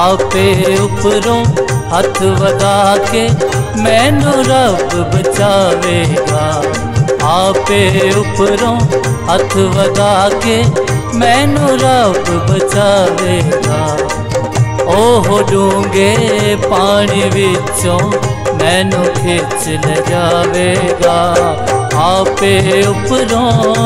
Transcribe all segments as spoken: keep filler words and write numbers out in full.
आपे उपरों हथ वधा के मैनू रब बचावेगा। आपे उपरों हथ वधा के मैनू रब बचावेगा। ओह डूंगे पानी विचों मैनू खिच ले जावेगा। आपे उपरों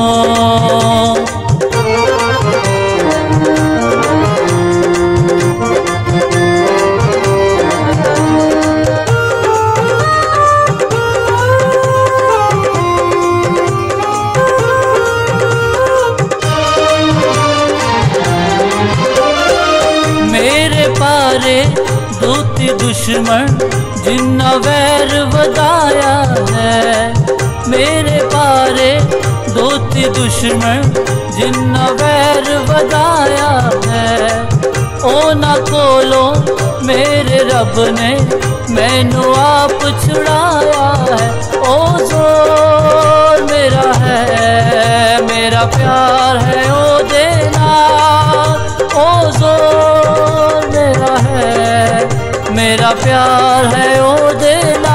मेरे पारे दूती दुश्मन जिन्ना वैर वधाया है। मेरे पारे दूती दुश्मन जिन्ना वैर वधाया है। ओना कोलों मेरे रब ने मैनू आप छुड़ाया है। ओ जोर मेरा है, मेरा प्यार है ओ देना। ओ जोर मेरा है, मेरा प्यार है ओ देना।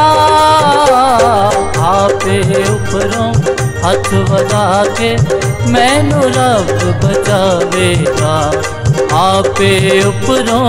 आपे उपरों हथ वधा के मैनू रब बचावेगा। आपे उपरों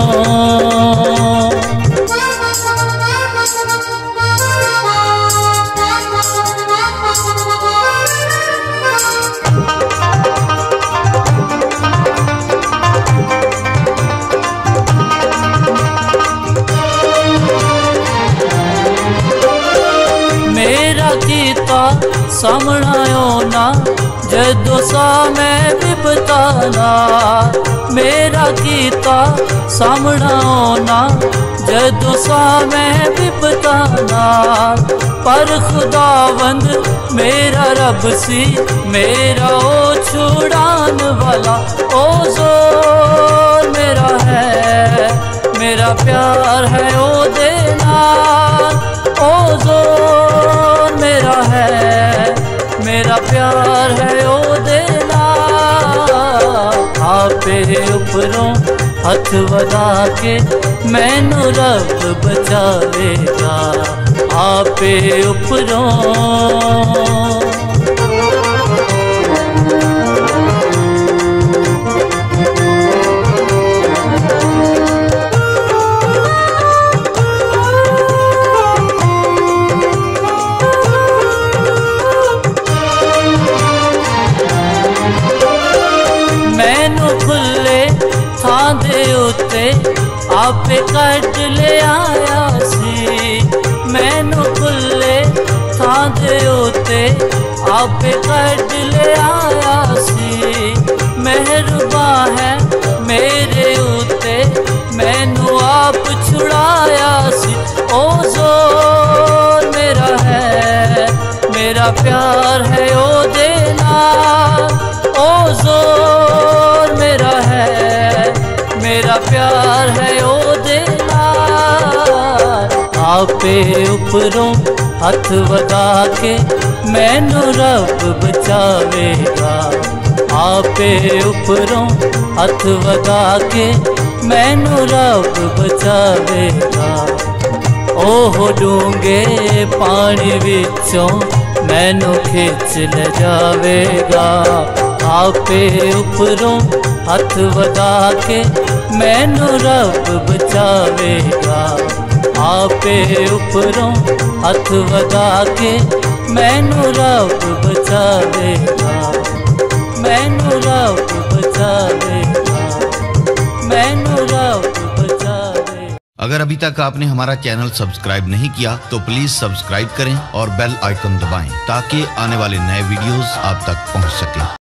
मेरा कीता सामना ना जदों सा मैं बिपताना। मेरा कीता सामना ना जदों सा मैं बिपताना। पर खुदावंद मेरा रब सी मेरा ओ छुड़ान वाला। ओ जोर मेरा है, मेरा प्यार है ओ देना। ओ जोर मेरा है, मेरा प्यार है ओ देना। आपे उपरों हथ वधा के मैनू रब बचावेगा। आपे उपरों मैनू खुले थां दे उत्ते आपे कट ले आया सी। मैनू खुले थां दे उत्ते आपे कट ले आया सी। मेहरबान है मेरे उत्ते मैनू आप छुड़ाया सी। ओ जोर मेरा है, मेरा प्यार है ओ देना। ओ जोर मेरा है, मेरा प्यार है ओ देना। आपे उपरों हथ वधा के मैनू रब बचावेगा। आपे उपरों हथ वधा के मैनू रब बचावेगा। ओह डूंगे पानी विचों मैनू खिच ले जावेगा। आपे उपरों हथ वधा के मैनू रब बचावेगा। आपे उपरों हथ वधा के मैनू रब बचावेगा। मैनू रब बचावेगा, मैनू रब बचावेगा। अगर अभी तक आपने हमारा चैनल सब्सक्राइब नहीं किया तो प्लीज सब्सक्राइब करें और बेल आइकन दबाएं ताकि आने वाले नए वीडियोस आप तक पहुंच सकें।